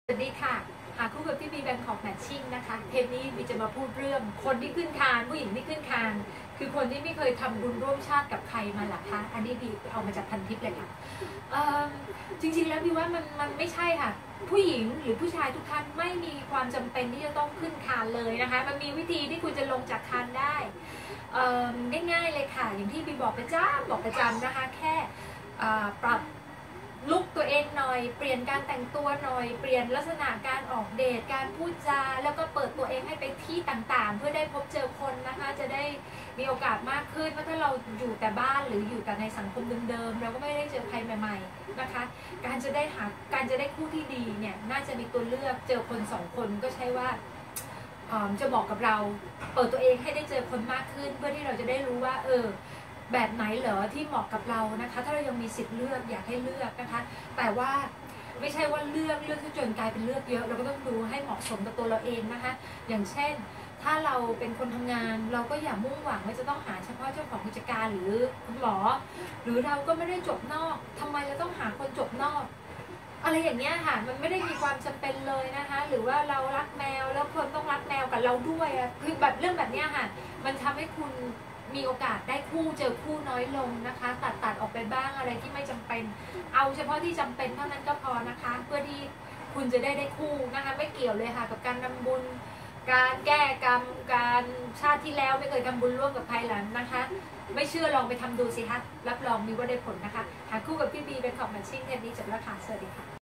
สวัสดีค่ะหาคู่กับพี่บีแบงคอกแมทชิ่งนะคะเทปนี้บีจะมาพูดเรื่องคนที่ขึ้นคานผู้หญิงที่ขึ้นคานคือคนที่ไม่เคยทำบุญร่วมชาติกับใครมาหรอคะอันนี้บีเอามาจากพันทิปเลยค่ะจริงๆแล้วบีว่ามันไม่ใช่ค่ะผู้หญิงหรือผู้ชายทุกท่านไม่มีความจำเป็นที่จะต้องขึ้นคานเลยนะคะมันมีวิธีที่คุณจะลงจากคานได้ง่ายๆเลยค่ะอย่างที่บีบอกประจำนะคะแค่ปรับลุกตัวเองหน่อยเปลี่ยนการแต่งตัวหน่อยเปลี่ยนลักษณะการออกเดทการพูดจาแล้วก็เปิดตัวเองให้ไปที่ต่างๆเพื่อได้พบเจอคนนะคะจะได้มีโอกาสมากขึ้นเพราะถ้าเราอยู่แต่บ้านหรืออยู่แต่ในสังคมเดิมๆเราก็ไม่ได้เจอใครใหม่ๆนะคะการจะได้คู่ที่ดีเนี่ยน่าจะมีตัวเลือกเจอคน2 คนก็ใช่ว่าจะบอกกับเราเปิดตัวเองให้ได้เจอคนมากขึ้นเพื่อที่เราจะได้รู้ว่าแบบไหนเหรอที่เหมาะกับเรานะคะถ้าเรายังมีสิทธิ์เลือกอยากให้เลือกนะคะแต่ว่าไม่ใช่ว่าเลือกจนกลายเป็นเลือกเยอะเราก็ต้องดูให้เหมาะสมกับตัวเราเองนะคะอย่างเช่นถ้าเราเป็นคนทำงานเราก็อย่ามุ่งหวังว่าจะต้องหาเฉพาะเจ้าของกิจการหรือคุณหมอหรือเราก็ไม่ได้จบนอกทำไมเราต้องหาคนจบนอกอะไรอย่างเงี้ยค่ะมันไม่ได้มีความจำเป็นเลยนะคะหรือว่าเรารักแมวแล้วคนต้องรักแมวกับเราด้วยคือแบบเรื่องแบบเนี้ยค่ะมันทำให้คุณมีโอกาสได้คู่เจอคู่น้อยลงนะคะตัดออกไปบ้างอะไรที่ไม่จำเป็นเอาเฉพาะที่จำเป็นเท่านั้นก็พอนะคะเพื่อที่คุณจะได้คู่นะคะไม่เกี่ยวเลยค่ะกับการทำบุญการแก้กรรมการชาติที่แล้วไม่เคยทำบุญร่วมกับใครหลังนะคะไม่เชื่อลองไปทำดูสิคะรับรองมีว่าได้ผลนะคะหาคู่กับพี่บีเป็นของแมทชิ่งเทปนี้จบแล้วค่ะสวัสดีค่ะ